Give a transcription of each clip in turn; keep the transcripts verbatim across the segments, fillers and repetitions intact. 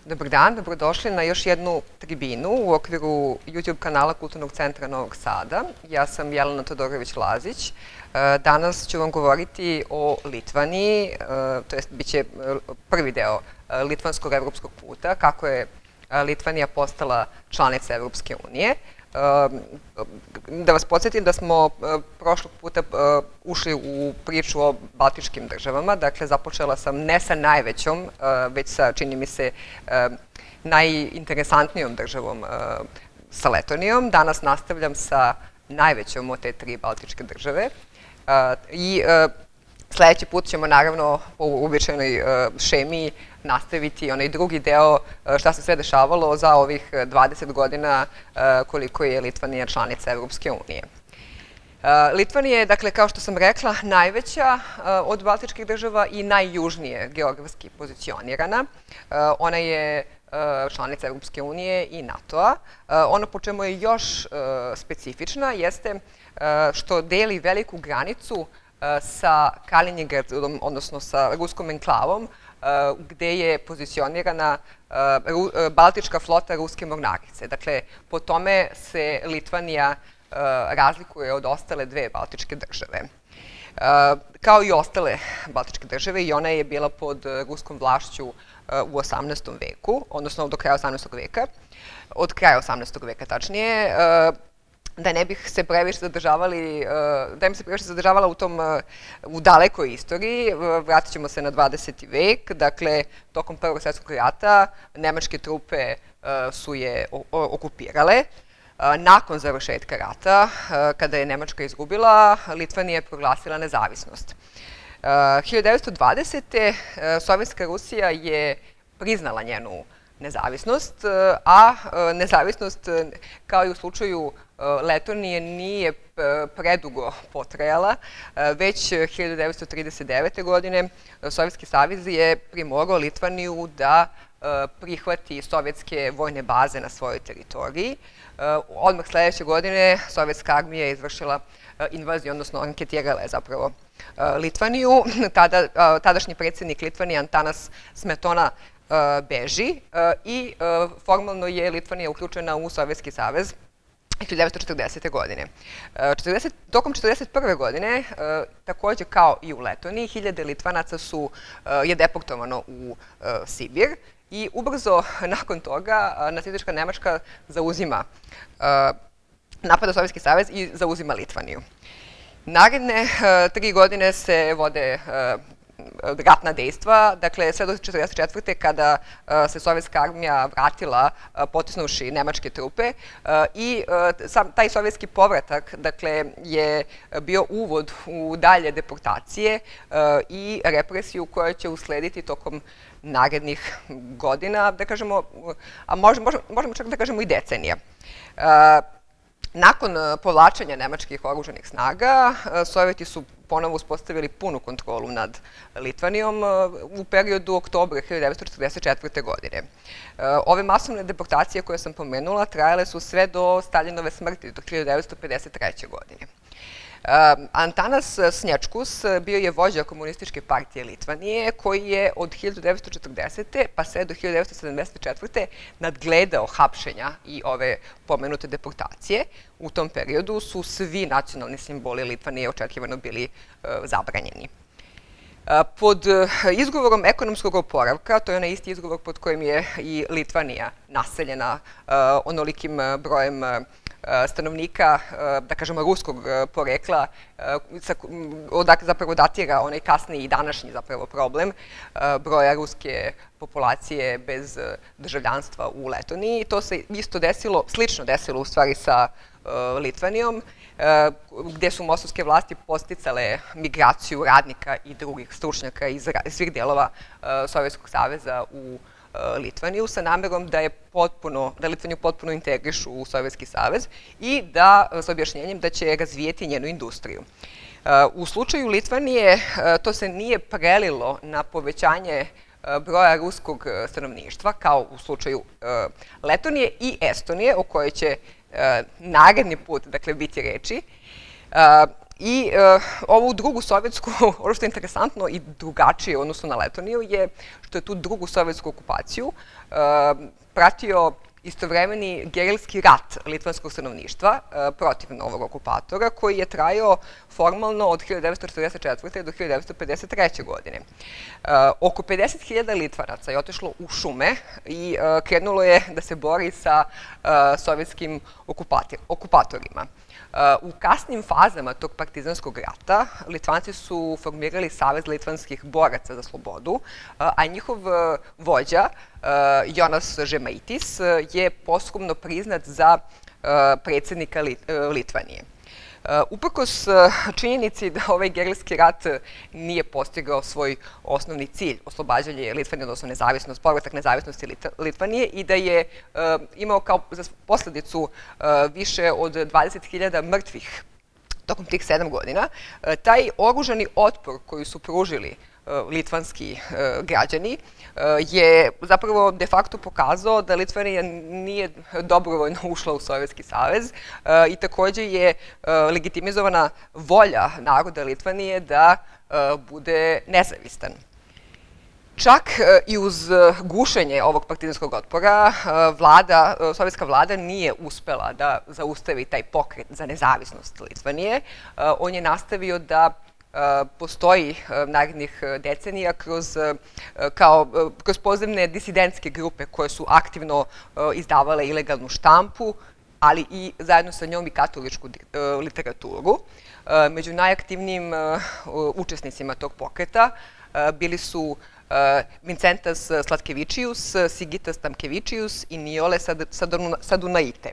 Dobar dan, dobrodošli na još jednu tribinu u okviru YouTube kanala Kulturnog centra Novog Sada. Ja sam Jelena Todorović-Lazić. Danas ću vam govoriti o Litvaniji, to jest bit će prvi deo litvanskog evropskog puta, kako je Litvanija postala članica Evropske unije. Da vas podsjetim da smo prošlog puta ušli u priču o baltičkim državama, dakle započela sam ne sa najvećom, već sa, čini mi se, najinteresantnijom državom, sa Letonijom. Danas nastavljam sa najvećom od te tri baltičke države i sledeći put ćemo naravno po uobičajenoj šemi nastaviti onaj drugi deo šta se sve dešavalo za ovih dvadeset godina koliko je Litvanija članica Evropske unije. Litvanija je, dakle, kao što sam rekla, najveća od baltičkih država i najjužnije geografski pozicionirana. Ona je članica Evropske unije i NATO-a. Ono po čemu je još specifična jeste što deli veliku granicu sa Kalinjingradom, odnosno sa ruskom enklavom, gde je pozicionirana Baltička flota ruske mornarice. Dakle, po tome se Litvanija razlikuje od ostale dve baltičke države. Kao i ostale baltičke države, i ona je bila pod ruskom vlašću u osamnaestom veku, odnosno do kraja osamnaestog veka, od kraja osamnaestog veka tačnije. Da ne bih se previše zadržavali, da bi se previše zadržavala u tom, u dalekoj istoriji, vratit ćemo se na dvadeseti vek. Dakle, tokom Prvog svjetskog rata nemačke trupe su je okupirale. Nakon završetka rata, kada je Nemačka izgubila, Litvanija je proglasila nezavisnost. hiljadu devetsto dvadesete. Sovjetska Rusija je priznala njenu nezavisnost, a nezavisnost, kao i u slučaju Letonije, nije predugo potrajala. Već hiljadu devetsto trideset devete. godine Sovjetski savez je primorao Litvaniju da prihvati sovjetske vojne baze na svojoj teritoriji. Odmah sledeće godine Sovjetska armija je izvršila invaziju, odnosno anketirala je zapravo Litvaniju. Tadašnji predsjednik Litvanije Antanas Smetona beži i formalno je Litvanija uključena u Sovjetski savez hiljadu devetsto četrdesete. godine. Tokom četrdeset prve. godine, takođe kao i u Letoniji, hiljade Litvanaca je deportovano u Sibir i ubrzo nakon toga nacistička Nemačka zauzima, napada Sovjetski savez i zauzima Litvaniju. Naredne tri godine se vode ratna dejstva, dakle sve do četrdeset četvrte. kada se sovjetska armija vratila potisnuši nemačke trupe i taj sovjetski povratak je bio uvod u dalje deportacije i represiju koja će uslediti tokom narednih godina, da kažemo, a možemo čak da kažemo i decenija. Nakon povlačenja nemačkih oružanih snaga, Sovjeti su ponovo uspostavili punu kontrolu nad Litvanijom u periodu oktobra hiljadu devetsto četrdeset četvrte. godine. Ove masovne deportacije koje sam pomenula trajale su sve do Staljinove smrti, do hiljadu devetsto pedeset treće. godine. Antanas Snječkus bio je vođa komunističke partije Litvanije, koji je od hiljadu devetsto četrdesete. pa sve do hiljadu devetsto sedamdeset četvrte. nadgledao hapšenja i ove pomenute deportacije. U tom periodu su svi nacionalni simboli Litvanije očekivano bili zabranjeni. Pod izgovorom ekonomskog oporavka, to je onaj isti izgovor pod kojim je i Litvanija naseljena onolikim brojem stanovnika, da kažemo, ruskog porekla, zapravo datira onaj kasniji i današnji zapravo problem broja ruske populacije bez državljanstva u Letoniji. To se isto desilo, slično desilo u stvari sa Litvanijom, gde su mostovske vlasti podsticale migraciju radnika i drugih stručnjaka iz svih delova Sovjetskog saveza u Litvaniju sa namerom da je potpuno, da Litvaniju potpuno integrišu u Sovjetski savez i da, sa objašnjenjem da će razvijeti njenu industriju. U slučaju Litvanije to se nije prelilo na povećanje broja ruskog stanovništva, kao u slučaju Letonije i Estonije, o kojoj će naredni put, dakle, biti reči. I ovu drugu sovjetsku, ono što je interesantno i drugačije u odnosu na Letoniju je što je tu drugu sovjetsku okupaciju pratio istovremeni gerilski rat litvanskog stanovništva protiv novog okupatora, koji je trajao formalno od hiljadu devetsto četrdeset četvrte do hiljadu devetsto pedeset treće godine. Oko pedeset hiljada Litvanaca je otišlo u šume i krenulo je da se bori sa sovjetskim okupatorima. U kasnim fazama tog partizanskog rata Litvanci su formirali Savez litvanskih boraca za slobodu, a njihov vođa, Jonas Žemaitis, je posthumno priznat za predsjednika Litvanije. Uprkos činjenici da ovaj gerilski rat nije postigao svoj osnovni cilj, oslobađanje Litvanije, odnosno nezavisnost, povratak nezavisnosti Litvanije, i da je imao kao posledicu više od dvadeset hiljada mrtvih tokom tih sedam godina, taj oružani otpor koji su pružili litvanski građani je zapravo de facto pokazao da Litvanija nije dobrovoljno ušla u Sovjetski savez i takođe je legitimizovana volja naroda Litvanije da bude nezavistan. Čak i uz gušenje ovog partizanskog otpora, sovjetska vlada nije uspela da zaustavi taj pokret za nezavisnost Litvanije. On je nastavio da postoji narednih decenija kroz pozivne disidentske grupe koje su aktivno izdavale ilegalnu štampu, ali i zajedno sa njom i katoličku literaturu. Među najaktivnijim učesnicima tog pokreta bili su Vincentas Slatkevičius, Sigitas Tamkevičius i Nijole Sadunaite.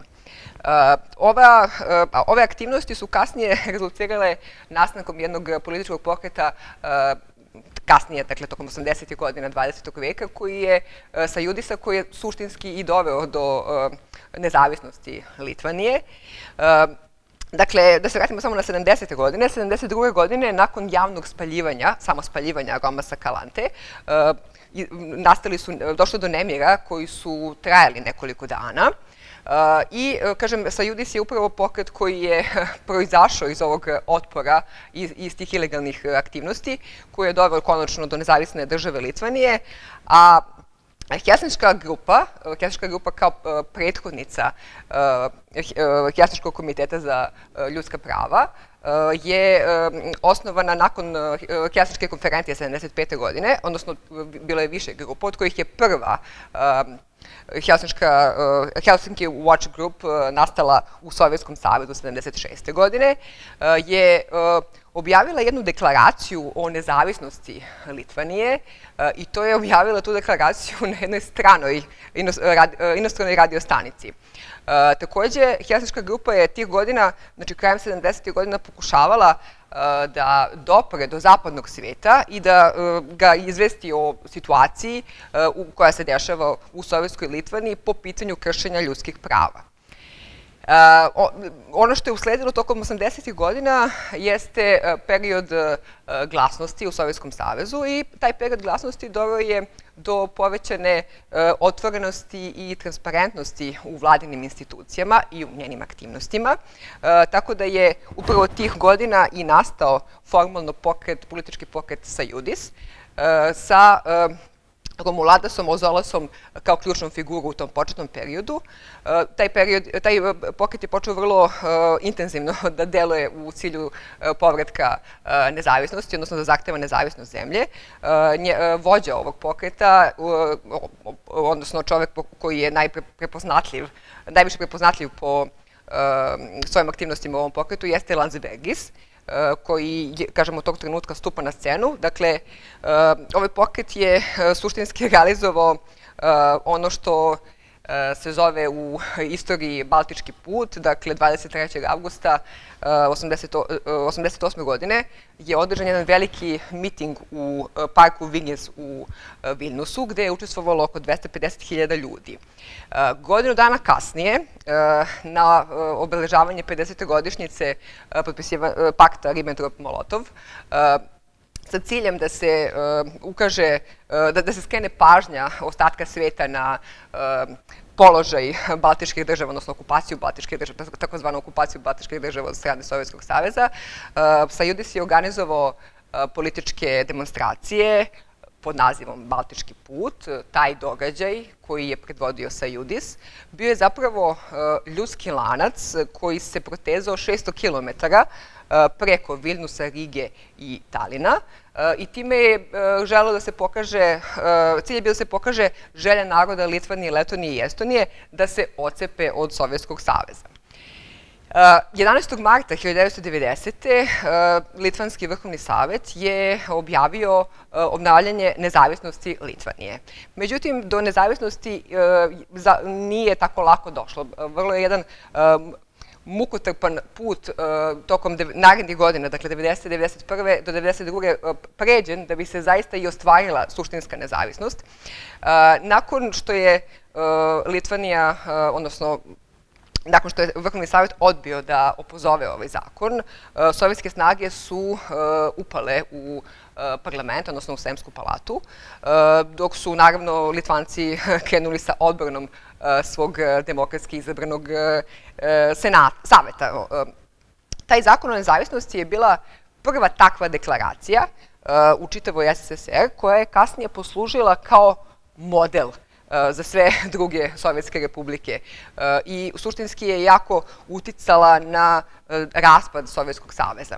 Ove aktivnosti su kasnije rezultirale nastankom jednog političkog pokreta kasnije, dakle, tokom osamdesetih godina dvadesetog veka, koji je sa Judisa, koji je suštinski i doveo do nezavisnosti Litvanije. Dakle, da se vratimo samo na sedamdesete godine, sedamdeset druge godine, nakon javnog spaljivanja, samo spaljivanja Romasa Kalante, došlo do nemira koji su trajali nekoliko dana. I, kažem, Sajudis je upravo pokret koji je proizašao iz ovog otpora, iz tih ilegalnih aktivnosti, koji je doveo konačno do nezavisne države Litvanije, a Helsinška grupa, Helsinška grupa kao prethodnica Helsinškog komiteta za ljudska prava, je osnovana nakon Helsinške konferencije sedamdeset pete godine, odnosno bilo je više grupa, od kojih je prva Helsinki Watch Group, nastala u Sovjetskom savezu sedamdeset šeste godine, je objavila jednu deklaraciju o nezavisnosti Litvanije i to je objavila tu deklaraciju na jednoj stranoj inostranoj radiostanici. Takođe, Helsinška grupa je tih godina, znači krajem sedamdesetih godina, pokušavala da dopre do zapadnog sveta i da ga izvesti o situaciji koja se dešava u Sovjetskoj Litvaniji po pitanju kršenja ljudskih prava. Ono što je usledilo tokom osamdesetih godina jeste period glasnosti u Sovjetskom savezu i taj period glasnosti doveo je do povećane otvorenosti i transparentnosti u vladinim institucijama i u njenim aktivnostima, tako da je upravo tih godina i nastao formalno pokret, politički pokret Sajudis, sa Romuladasom Ozolasom kao ključnom figuru u tom početnom periodu. Taj pokret je počeo vrlo intenzivno da deluje u cilju povratka nezavisnosti, odnosno da zahteva nezavisnost zemlje. Vođa ovog pokreta, odnosno čovek koji je najviše prepoznatljiv po svojim aktivnostima u ovom pokretu, jeste Landsbergis, koji, kažemo, od tog trenutka stupa na scenu. Dakle, ovaj pokret je suštinski realizovao ono što se zove u istoriji Baltički put. Dakle, dvadeset trećeg avgusta osamdeset osme godine je održan jedan veliki miting u parku Vinjes u Vilnusu, gde je učestvovalo oko dvesta pedeset hiljada ljudi. Godinu dana kasnije, na obeležavanje pedesete godišnjice pakta Ribbentrop-Molotov, sa ciljem da se ukaže, da se skrene pažnja ostatka sveta na položaj baltičkih država, odnosno okupaciju baltičkih država, takozvanu okupaciju baltičkih država od strane Sovjetskog saveza. Sajudis je organizovao političke demonstracije pod nazivom Baltički put. Taj događaj koji je predvodio Sajudis bio je zapravo ljudski lanac koji se protezao šesto kilometara preko Vilnusa, Rige i Talina i time je želeo da se pokaže, cilj je bio da se pokaže želja naroda Litvanije, Letonije i Estonije da se ocepe od Sovjetskog saveza. jedanaestog marta hiljadu devetsto devedesete. Litvanski vrhovni savet je objavio obnavljanje nezavisnosti Litvanije. Međutim, do nezavisnosti nije tako lako došlo. Vrlo je jedan mukotrpan put tokom narednih godina, dakle devedesete, devedeset prve do devedeset druge pređen da bi se zaista i ostvarila suštinska nezavisnost. Nakon što je Litvanija, odnosno nakon što je Vrhovni savjet odbio da opozove ovaj zakon, sovjetske snage su upale u parlament, odnosno u Sejmsku palatu, dok su naravno Litvanci krenuli sa odbranom svog demokratski izabranog saveta. Taj zakon o nezavisnosti je bila prva takva deklaracija u čitavoj S S S R koja je kasnije poslužila kao model za sve druge sovjetske republike i suštinski je jako uticala na raspad Sovjetskog saveza.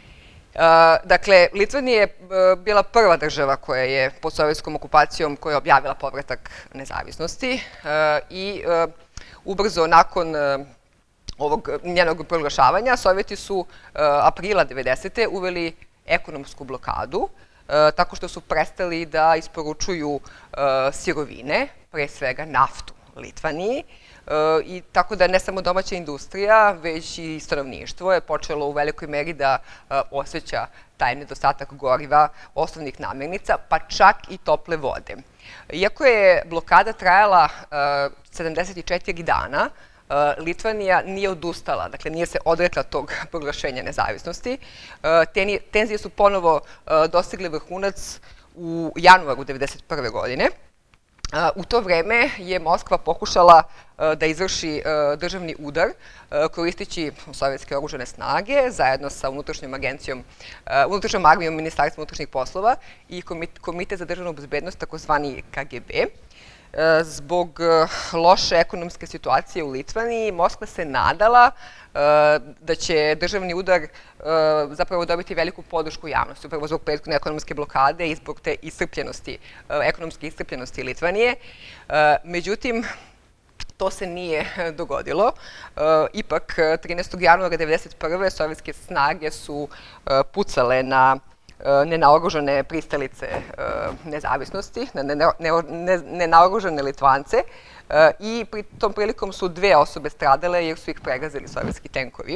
Dakle, Litvanija je bila prva država koja je pod sovjetskom okupacijom koja je objavila povratak nezavisnosti i ubrzo nakon ovog njenog proglašavanja Sovjeti su aprila devedesete uveli ekonomsku blokadu tako što su prestali da isporučuju sirovine, pre svega naftu Litvaniji, i tako da ne samo domaća industrija, već i stanovništvo je počelo u velikoj meri da osjeća taj nedostatak goriva, osnovnih namirnica, pa čak i tople vode. Iako je blokada trajala sedamdeset četiri dana, Litvanija nije odustala, dakle nije se odrekla tog proglašenja nezavisnosti. Tenzije su ponovo dostigle vrhunac u januaru devedeset prve. godine. U to vreme je Moskva pokušala da izvrši državni udar koristeći sovjetske oružane snage zajedno sa unutrašnjom agencijom, unutrašnjom armijom Ministarstva unutrašnjih poslova i Komitet za državnu bezbednost, takozvani K G B. Zbog loše ekonomske situacije u Litvaniji, Moskva se nadala da će državni udar zapravo dobiti veliku podršku javnosti, upravo zbog prethodne ekonomske blokade i zbog te iscrpljenosti, ekonomske iscrpljenosti Litvanije. Međutim, to se nije dogodilo. Ipak, trinaestog januara devedeset prve. sovjetske snage su pucale na nenaoružane pristalice nezavisnosti, nenaoružane Litvance i tom prilikom su dve osobe stradale jer su ih pregazili sovjetski tenkovi.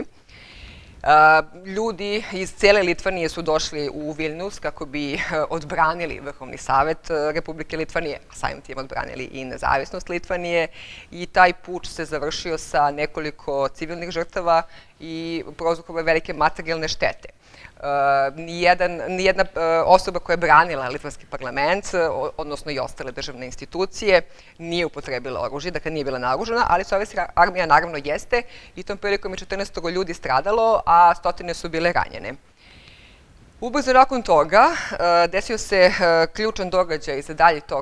Ljudi iz cele Litvanije su došli u Vilnius kako bi odbranili Vrhovni savet Republike Litvanije, a samim tim odbranili i nezavisnost Litvanije i taj puč se završio sa nekoliko civilnih žrtava i prouzrokovao velike materijalne štete. Nijedna osoba koja je branila litvanski parlament, odnosno i ostale državne institucije, nije upotrebila oružje, dakle nije bila naoružana, ali sovjetska armija naravno jeste i tom prilikom je četrnaestoro ljudi stradalo, a stotine su bile ranjene. Ubrzo nakon toga desio se ključan događaj za dalji tok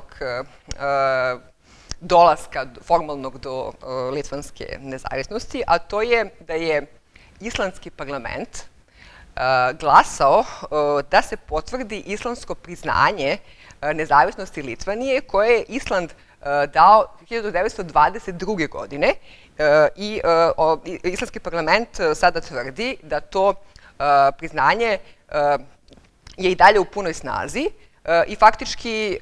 dolaska formalnog do litvanske nezavisnosti, a to je da je islandski parlament glasao da se potvrdi islandsko priznanje nezavisnosti Litvanije koje je Island dao hiljadu devetsto dvadeset druge. godine i islandski parlament sada tvrdi da to priznanje je i dalje u punoj snazi i faktički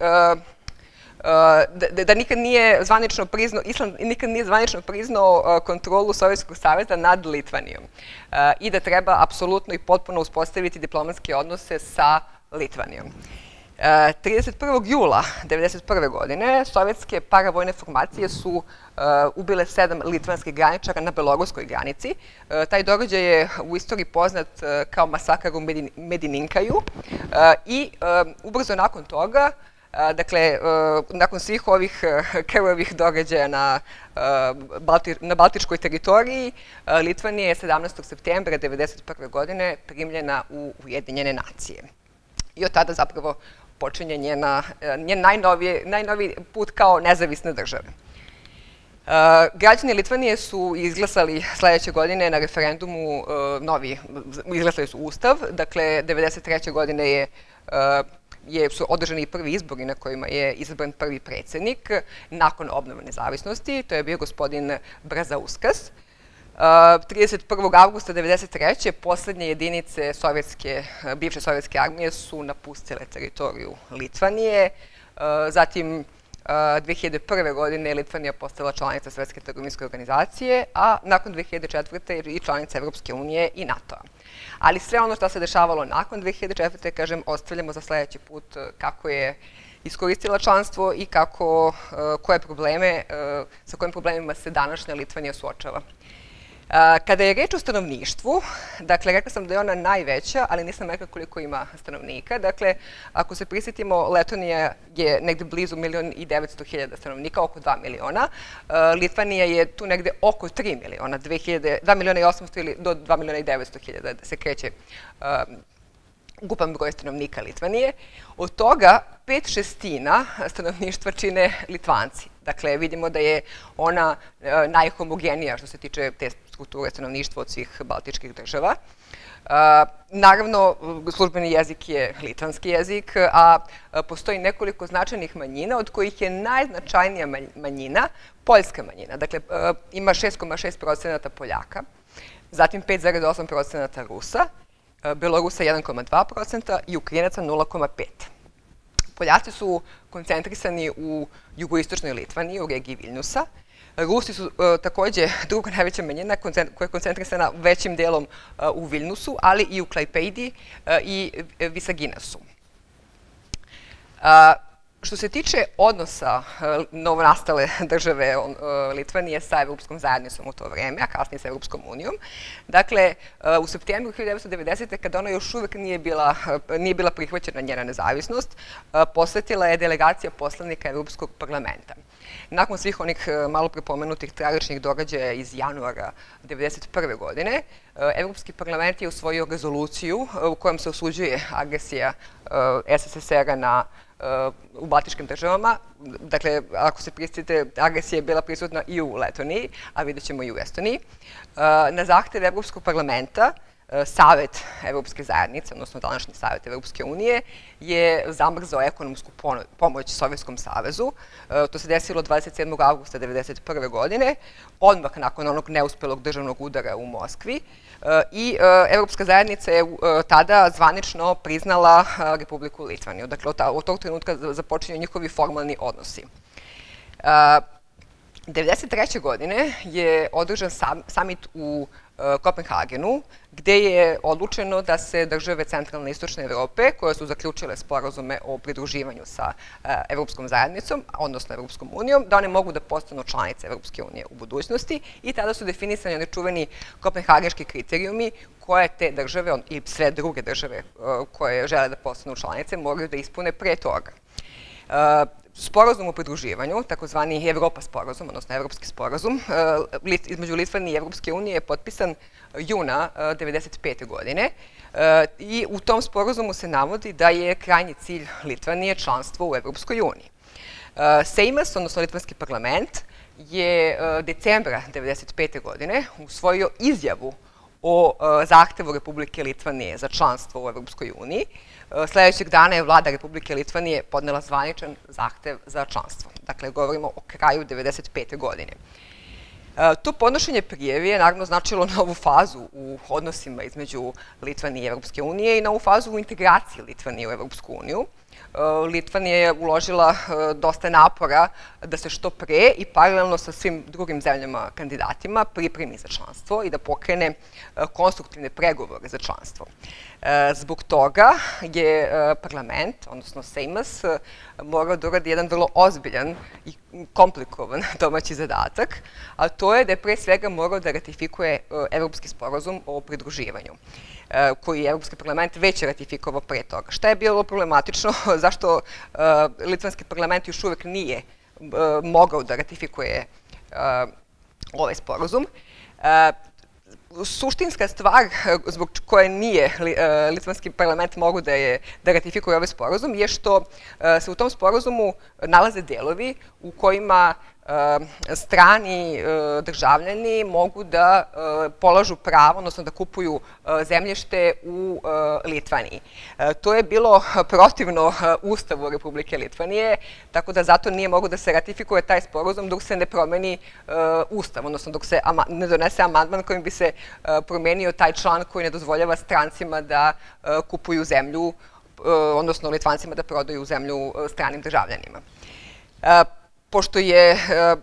da nikad nije zvanično priznao, Island nikad nije zvanično priznao kontrolu Sovjetskog saveza nad Litvanijom i da treba apsolutno i potpuno uspostaviti diplomatske odnose sa Litvanijom. trideset prvog jula devedeset prve. godine sovjetske paravojne formacije su ubile sedam litvanskih graničara na beloruskoj granici. Taj događaj je u istoriji poznat kao masakar u Medininkaju i ubrzo nakon toga, dakle, nakon svih ovih krvavih događaja na baltičkoj teritoriji, Litvanija je sedamnaestog septembra devedeset prve. godine primljena u Ujedinjene nacije. I od tada zapravo počinje njen najnoviji put kao nezavisne države. Građani Litvanije su izglasali sledeće godine na referendumu novi, izglasali su ustav, dakle, devedeset treće. godine su održani prvi izbori na kojima je izabran prvi predsjednik nakon obnove nezavisnosti, to je bio gospodin Brazauskas. trideset prvog avgusta devedeset treće. poslednje jedinice bivše sovjetske armije su napustile teritoriju Litvanije. Zatim, dve hiljade prve. godine Litvanija postala članica Svetske trgovinske organizacije, a nakon dve hiljade četvrte. i članica Evropske unije i NATO-a. Ali sve ono što se dešavalo nakon dve hiljade četvrte. kažem, ostavljamo za sledeći put kako je iskoristila članstvo i koje probleme, sa kojim problemima se današnja Litvanija suočava. Kada je reč o stanovništvu, dakle, rekla sam da je ona najveća, ali nisam rekla koliko ima stanovnika. Dakle, ako se prisjetimo, Letonija je negde blizu milion i devetsto hiljada stanovnika, oko dva miliona. Litvanija je tu negde oko tri miliona, dva miliona i osamsto ili do dva miliona i devetsto hiljada da se kreće ukupan broj stanovnika Litvanije. Od toga pet šestina stanovništva čine Litvanci. Dakle, vidimo da je ona najhomogenija što se tiče te strukture stanovništva od svih baltičkih država. Naravno, službeni jezik je litvanski jezik, a postoji nekoliko značajnih manjina, od kojih je najznačajnija manjina poljska manjina. Dakle, ima šest zarez šest procenata Poljaka, zatim pet zarez osam procenata Rusa, Belorusa jedan zarez dva procenta i Ukrajinaca nula zarez pet. Poljaci su koncentrisani u jugoistočnoj Litvaniji, u regiji Viljnusa. Rusi su takođe druga najveća manjina koja je koncentrisana većim delom u Viljnusu, ali i u Klajpedi i Visaginasu. Što se tiče odnosa novonastale države Litvanije sa Evropskom zajednicom u to vreme, a kasnije sa Evropskom unijom, dakle, u septembru hiljadu devetsto devedesete. kada ona još uvek nije bila prihvaćena njena nezavisnost, posetila je delegacija poslanika Evropskog parlamenta. Nakon svih onih malo prepomenutih tragičnih događaja iz januara devedeset prve. godine, Evropski parlament je usvojio rezoluciju u kojom se osuđuje agresija S S S R-a na u baltičkim državama. Dakle, ako se prisjetite, agresija je bila prisutna i u Letoniji, a vidjet ćemo i u Estoniji. Na zahtev Evropskog parlamenta, Savet Evropske zajednice, odnosno današnji Savet Evropske unije, je zamrzao ekonomsku pomoć Sovjetskom savezu. To se desilo dvadeset sedmog avgusta devedeset prve. godine, odmah nakon onog neuspelog državnog udara u Moskvi. I Evropska zajednica je tada zvanično priznala Republiku Litvaniju. Dakle, od tog trenutka započinju njihovi formalni odnosi. devedeset treće. godine je održan samit u Kopenhagenu, gde je odlučeno da se države centralne i istočne Evrope, koje su zaključile sporazume o pridruživanju sa Evropskom zajednicom, odnosno Evropskom unijom, da one mogu da postanu članice Evropske unije u budućnosti i tada su definisani nečuveni kopenhagenški kriterijumi koje te države i sve druge države koje žele da postanu članice moraju da ispune pre toga. Sporazum o pridruživanju, takozvani Evropa sporazum, odnosno Evropski sporazum, između Litvanije i Evropske unije je potpisan juna devedeset pete. godine i u tom sporazumu se navodi da je krajnji cilj Litvanije članstvo u Evropskoj uniji. Seimas, odnosno Litvanski parlament, je decembra devedeset pete. godine usvojio izjavu o zahtevu Republike Litvanije za članstvo u Evropskoj uniji. Sledećeg dana je vlada Republike Litvanije podnela zvaničan zahtev za članstvo. Dakle, govorimo o kraju devedeset pete. godine. To podnošenje prijave je naravno značilo novu fazu u odnosima između Litvanije i Evropske unije i novu fazu u integraciji Litvanije u Evropsku uniju. Litvanija je uložila dosta napora da se što pre i paralelno sa svim drugim zemljama kandidatima pripremi za članstvo i da pokrene konstruktivne pregovore za članstvo. Zbog toga je parlament, odnosno Seimas, morao da uradi jedan vrlo ozbiljan i komplikovan domaći zadatak, a to je da je pre svega morao da ratifikuje Evropski sporazum o pridruživanju, koji je Evropski parlament već ratifikovao pre toga. Šta je bilo problematično? Zašto Litvanski parlament još uvek nije mogao da ratifikuje ovaj sporazum? Suštinska stvar zbog koje nije Litvanski parlament mogao da ratifikuje ovaj sporazum je što se u tom sporazumu nalaze delovi u kojima strani državljani mogu da polažu pravo, odnosno da kupuju zemljište u Litvaniji. To je bilo protivno Ustavu Republike Litvanije, tako da zato nije mogo da se ratifikuje taj sporazum dok se ne promeni Ustav, odnosno dok se ne donese amandman kojim bi se promenio taj član koji ne dozvoljava strancima da kupuju zemlju, odnosno Litvancima da prodaju zemlju stranim državljanima. Pošto je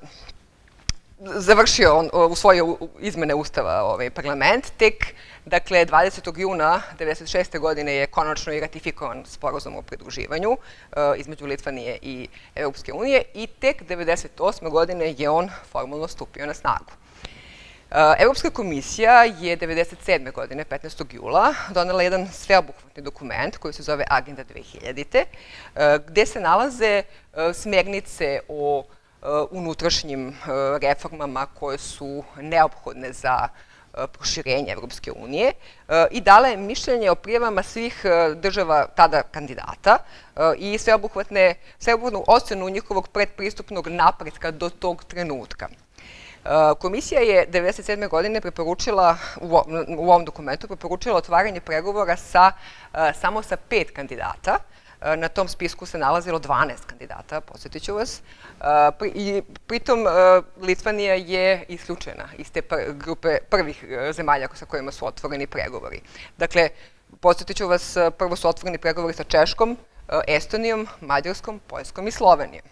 završio, usvojio izmene Ustava parlament, tek, dakle, dvadesetog juna devedeset šeste. godine je konačno i ratifikovan sporazum o pridruživanju između Litvanije i Evropske unije i tek devedeset osme. godine je on formalno stupio na snagu. Evropska komisija je devedeset sedme. godine, petnaestog jula, donela jedan sveobuhvatni dokument koji se zove Agenda dve hiljadite. gde se nalaze smernice o unutrašnjim reformama koje su neophodne za proširenje Evropske unije i dala je mišljenje o prijavama svih država tada kandidata i sveobuhvatnu ocenu njihovog predpristupnog napretka do tog trenutka. Komisija je devedeset sedme. godine preporučila, u ovom dokumentu, preporučila otvaranje pregovora samo sa pet kandidata. Na tom spisku se nalazilo dvanaest kandidata, podsjetit ću vas. I pritom Litvanija je isključena iz te grupe prvih zemalja sa kojima su otvoreni pregovori. Dakle, podsjetit ću vas, prvo su otvoreni pregovori sa Češkom, Estonijom, Mađarskom, Poljskom i Slovenijom.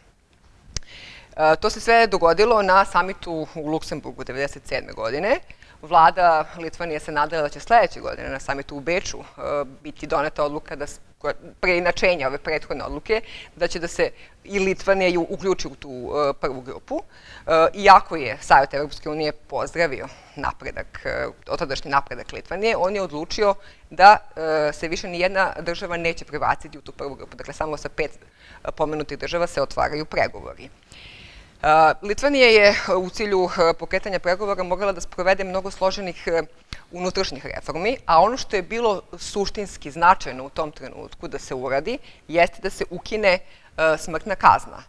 To se sve dogodilo na samitu u Luksemburgu devedeset sedme. godine. Vlada Litvanije se nadala da će sledeće godine na samitu u Beču biti doneta odluka preinačenja ove prethodne odluke, da će da se i Litvanija uključi u tu prvu grupu. Iako je Savet Evropske unije pozdravio napredak, otadašnji napredak Litvanije, on je odlučio da se više nijedna država neće prebaciti u tu prvu grupu. Dakle, samo sa pet pomenutih država se otvaraju pregovori. Litvanija je u cilju pokretanja pregovora mogla da sprovede mnogo složenih unutrašnjih reformi, a ono što je bilo suštinski značajno u tom trenutku da se uradi jeste da se ukine smrtna kazna.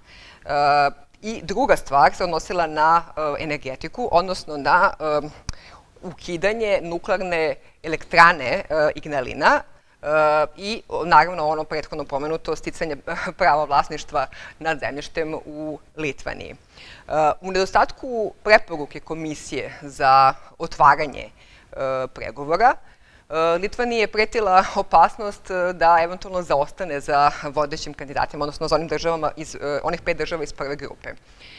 I druga stvar se odnosila na energetiku, odnosno na ukidanje nuklearne elektrane Ignalina i naravno ono prethodno pomenuto sticanje prava vlasništva nad zemljištem u Litvaniji. U nedostatku preporuke komisije za otvaranje pregovora, Litvaniji je pretila opasnost da eventualno zaostane za vodećim kandidatima, odnosno za onih pet država iz prve grupe.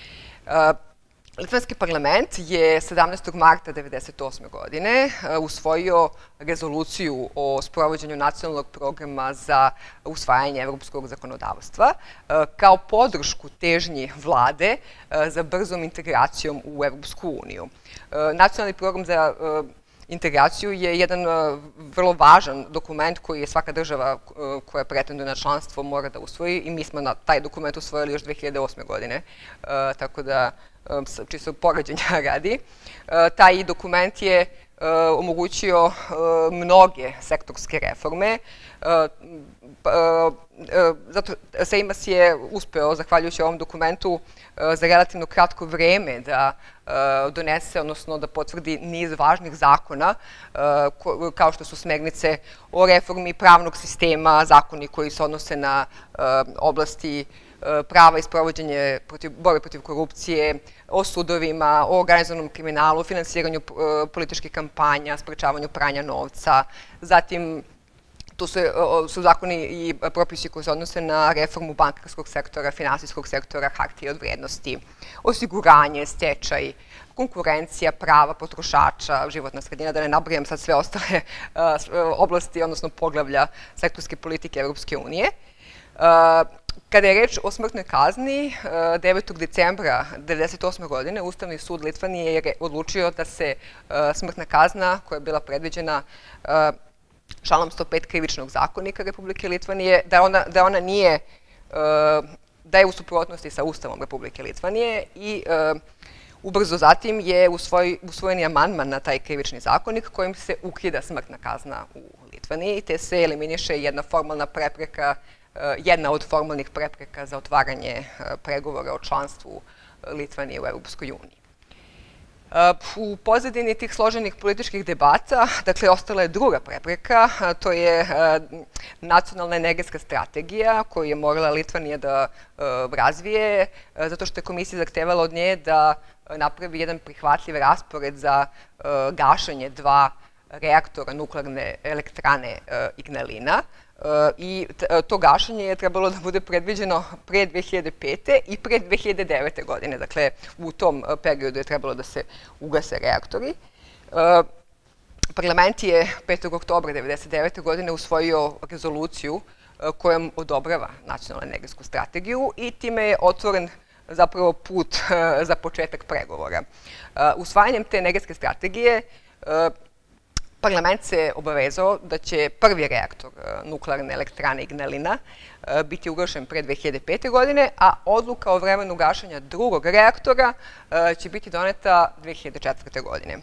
Litvanski parlament je sedamnaestog marta devedeset osme. godine usvojio rezoluciju o sprovođenju nacionalnog programa za usvajanje evropskog zakonodavstva kao podršku težnji vlade za brzom integracijom u Evropsku uniju. Nacionalni program za integraciju je jedan vrlo važan dokument koji je svaka država koja pretenduje na članstvo mora da usvoji i mi smo taj dokument usvojili još dve hiljade osme. godine, tako da čisto poređenja radi. Taj dokument je omogućio mnoge sektorske reforme. Zato Seimas je uspeo, zahvaljujući ovom dokumentu, za relativno kratko vreme da donese, odnosno da potvrdi niz važnih zakona, kao što su smernice o reformi pravnog sistema, zakoni koji se odnose na oblasti prava i sprovođenje borbe protiv korupcije, o sudovima, o organizovanom kriminalu, o finansiranju političkih kampanja, sprečavanju pranja novca. Zatim, Tu su zakoni i propisi koji se odnose na reformu bankarskog sektora, finansijskog sektora, hartije od vrednosti, osiguranje, stečaj, konkurencija, prava potrošača, životna sredina, da ne nabrajam sad sve ostale oblasti, odnosno poglavlja sektorske politike Evropske unije. Kada je reč o smrtnoj kazni, devetog decembra devedeset osme godine Ustavni sud Litvanije je odlučio da se smrtna kazna koja je bila predviđena članom sto pet krivičnog zakonika Republike Litvanije, da ona nije, da je u suprotnosti sa Ustavom Republike Litvanije i ubrzo zatim je usvojeni amandman na taj krivični zakonik kojim se ukida smrtna kazna u Litvaniji, te se eliminiše jedna formalna prepreka, jedna od formalnih prepreka za otvaranje pregovora o članstvu Litvanije u Evropskoj uniji. U pozadini tih složenih političkih debata, dakle, ostala je druga prepreka, to je nacionalna energetska strategija koju je morala Litvanija da razvije, zato što je komisija zahtevala od nje da napravi jedan prihvatljiv raspored za gašenje dva reaktora nuklearne elektrane Ignalina, i to gašenje je trebalo da bude predviđeno pre dve hiljade pete. i pre dve hiljade devete. godine. Dakle, u tom periodu je trebalo da se ugase reaktori. Parlament je petog oktobra devedeset devete. godine usvojio rezoluciju kojom odobrava nacionalnu energetsku strategiju i time je otvoren zapravo put za početak pregovora. Usvajanjem te energetske strategije Parlament se obavezao da će prvi reaktor nuklearne elektrane Ignalina biti ugašen pre dve hiljade pete. godine, a odluka o vremenu gašenja drugog reaktora će biti doneta dve hiljade četvrte. godine.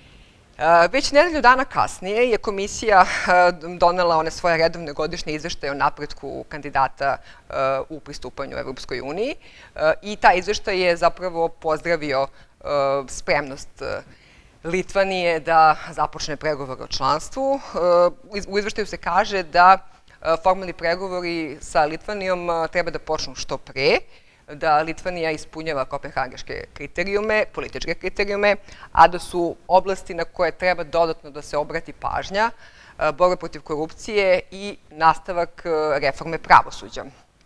Već nedelju dana kasnije je komisija donela one svoje redovne godišnje izveštaje o napretku kandidata u pristupanju Evropskoj uniji i taj izveštaj je zapravo pozdravio spremnost Litvanije da započne pregovor o članstvu. U izveštaju se kaže da formalni pregovori sa Litvanijom treba da počnu što pre, da Litvanija ispunjava kopenhagenške kriterijume, političke kriterijume, a da su oblasti na koje treba dodatno da se obrati pažnja, borba protiv korupcije i nastavak reforme pravosuđa.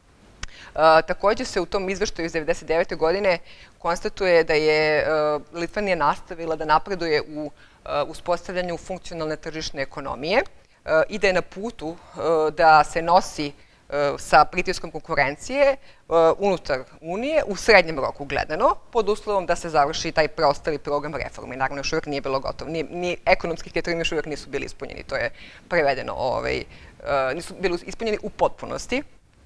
Takođe se u tom izveštaju iz devedeset devete. godine konstatuje da je Litvanija nastavila da napreduje u uspostavljanju funkcionalne tržišne ekonomije i da je na putu da se nosi sa pritiskom konkurencije unutar Unije u srednjem roku gledano, pod uslovom da se završi taj preostali program reformi. Naravno, još uvijek nije bilo gotovo. Ni ekonomski kriterijumi još uvijek nisu bili ispunjeni. To je prevedeno, nisu bili ispunjeni u potpunosti.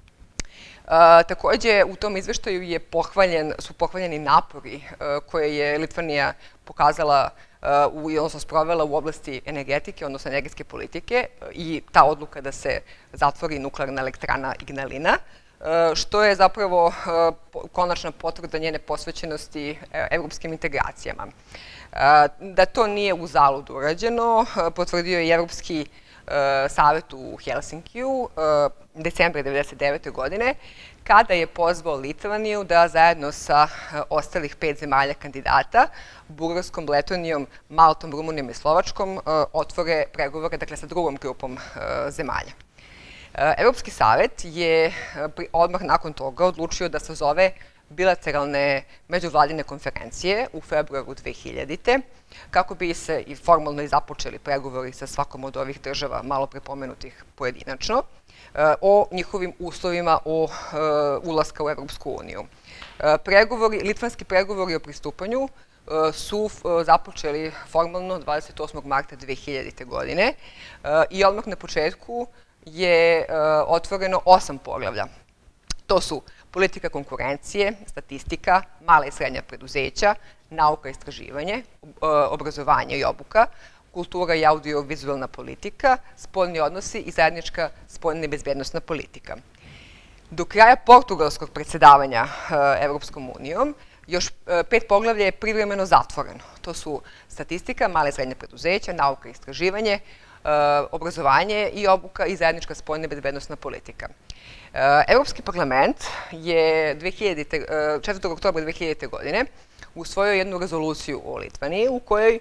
Takođe, u tom izveštaju su pohvaljeni napori koje je Litvanija pokazala, odnosno sprovela u oblasti energetike, odnosno energetske politike i ta odluka da se zatvori nuklearna elektrana Ignalina, što je zapravo konačna potvrda njene posvećenosti evropskim integracijama. Da to nije uzalud urađeno, potvrdio je Evropski savet u Helsinkiju decembra devedeset devete. godine, kada je pozvao Litvaniju da zajedno sa ostalih pet zemalja kandidata, Bugarskom, Letonijom, Maltom, Rumunijom i Slovačkom, otvore pregovore, dakle, sa drugom grupom zemalja. Evropski savet je odmah nakon toga odlučio da sazove bilateralne međuvladine konferencije u februaru dve hiljadite. kako bi se i formalno i započeli pregovori sa svakom od ovih država, malo prepomenutih pojedinačno, o njihovim uslovima o ulaska u Evropsku uniju. Litvanski pregovori o pristupanju su započeli formalno dvadeset osmog marta dve hiljadite. godine i odmah na početku je otvoreno osam poglavlja. To su politika konkurencije, statistika, mala i srednja preduzeća, nauka i istraživanje, obrazovanje i obuka, kultura i audio-vizualna politika, spoljni odnosi i zajednička spoljna i bezbednosna politika. Do kraja portugalskog predsjedavanja Evropskom unijom još pet poglavlja je privremeno zatvoreno. To su statistika, mala i srednja preduzeća, nauka i istraživanje, obrazovanje i obuka i zajednička spoljna i bezbednosna politika. Evropski parlament je četvrtog oktobra dve hiljadite. godine usvojio jednu rezoluciju o Litvaniji u kojoj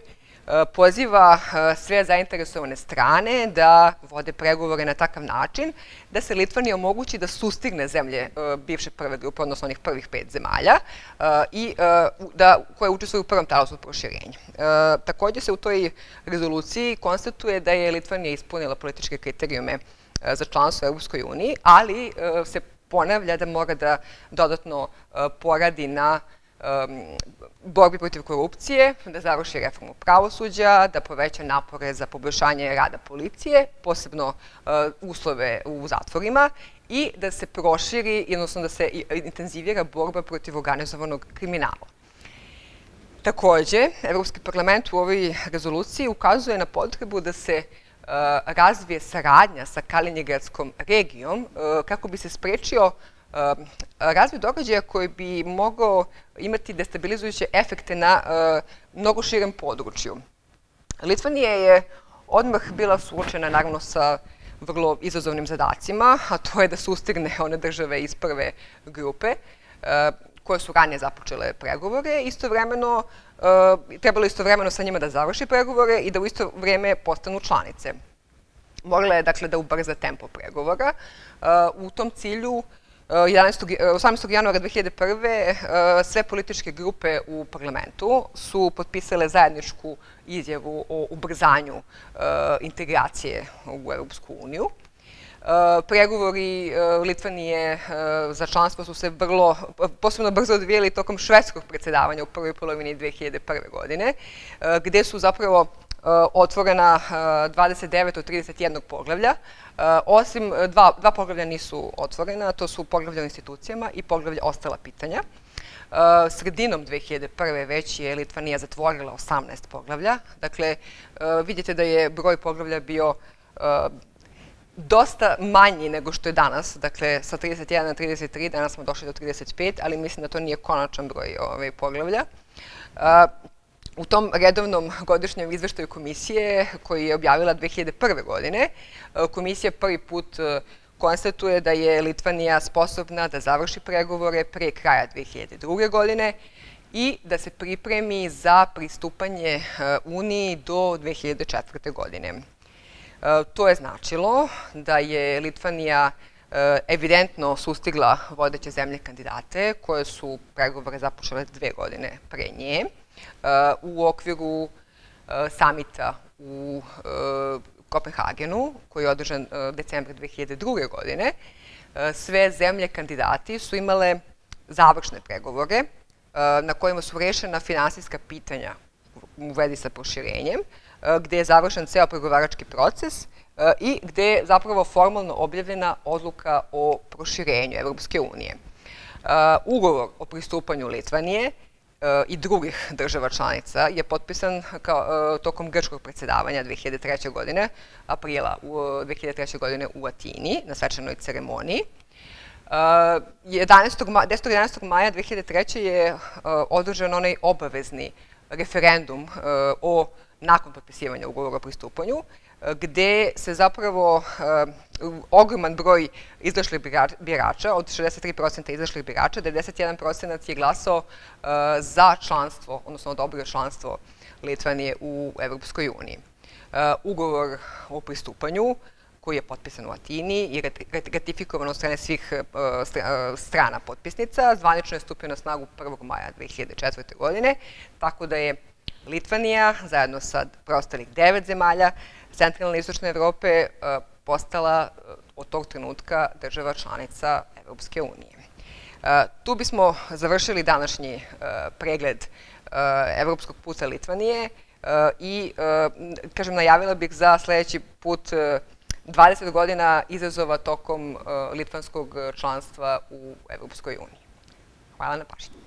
poziva sve zainteresovane strane da vode pregovore na takav način da se Litvaniji omogući da sustigne zemlje bivše prve grupe, odnosno onih prvih pet zemalja, i koje učestvuju u prvom talasu proširenja. Takođe se u toj rezoluciji konstatuje da je Litvanija ispunila političke kriterijume za članstvo u Evropskoj uniji, ali se ponavlja da mora da dodatno poradi na borbi protiv korupcije, da završi reformu pravosuđa, da poveća napore za poboljšanje rada policije, posebno uslove u zatvorima, i da se proširi, odnosno da se intenzivira borba protiv organizovanog kriminala. Takođe, Evropski parlament u ovoj rezoluciji ukazuje na potrebu da se razvije saradnja sa Kaliningradskom regijom kako bi se sprečio razvoj događaja koji bi mogao imati destabilizujuće efekte na mnogo širem području. Litvanija je odmah bila suočena, naravno, sa vrlo izazovnim zadacima, a to je da sustigne one države iz prve grupe, koje su ranije započele pregovore. Istovremeno, trebalo istovremeno sa njima da završi pregovore i da u isto vreme postanu članice. Morala je, dakle, da ubrza tempo pregovora. U tom cilju, osamnaestog januara dve hiljade prve. sve političke grupe u parlamentu su potpisale zajedničku izjavu o ubrzanju integracije u Evropsku uniju. Pregovori Litvanije za članstvo su se vrlo, posebno brzo odvijeli tokom švedskog predsjedavanja u prvoj polovini dve hiljade prve. godine, gde su zapravo otvorena dvadeset devet od trideset jednog poglavlja. Osim dva poglavlja nisu otvorena, to su poglavlja o institucijama i poglavlja ostala pitanja. Sredinom dve hiljade prve. već je Litvanija zatvorila osamnaest poglavlja. Dakle, vidite da je broj poglavlja bio dosta manji nego što je danas, dakle sa trideset jedan na trideset tri, danas smo došli do trideset pet, ali mislim da to nije konačan broj poglavlja. U tom redovnom godišnjem izveštaju komisije, koji je objavila dve hiljade prve. godine, komisija prvi put konstatuje da je Litvanija sposobna da završi pregovore pre kraja dve hiljade druge. godine i da se pripremi za pristupanje Uniji do dve hiljade četvrte. godine. To je značilo da je Litvanija evidentno sustigla vodeće zemlje kandidate, koje su pregovore započele dve godine pre nje, u okviru samita u Kopenhagenu, koji je održan decembra dve hiljade druge. godine. Sve zemlje kandidati su imale završne pregovore na kojima su rešena finansijska pitanja u vezi sa proširenjem, gde je završen ceo pregovarački proces i gde je zapravo formalno objavljena odluka o proširenju Evropske unije. Ugovor o pristupanju Litvanije i drugih država članica je potpisan tokom grčkog predsjedavanja dve hiljade treće. godine, aprila dve hiljade treće. godine u Atini, na svečanoj ceremoniji. desetog jedanaestog maja dve hiljade treće. je održan onaj obavezni referendum o nakon potpisivanja ugovora o pristupanju, gde se zapravo ogroman broj izašlih birača, od šezdeset tri posto izašlih birača, devedeset jedan posto je glasao za članstvo, odnosno odobrio članstvo Litvanije u Evropskoj uniji. Ugovor o pristupanju, koji je potpisan u Atini i ratifikovan od strane svih strana potpisnica, zvanično je stupio na snagu prvog maja dve hiljade četvrte. godine, tako da je Litvanija, zajedno sa preostalih devet zemalja centralne i istočne Evrope, postala od tog trenutka država članica Evropske unije. Tu bismo završili današnji pregled evropskog puta Litvanije i, kažem, najavila bih za sledeći put dvadeset godina izazova tokom litvanskog članstva u Evropskoj uniji. Hvala na pažnji.